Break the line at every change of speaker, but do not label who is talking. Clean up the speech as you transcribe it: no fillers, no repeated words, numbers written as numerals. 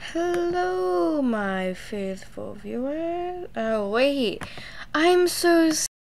Hello, my faithful viewers. Oh, wait. I'm so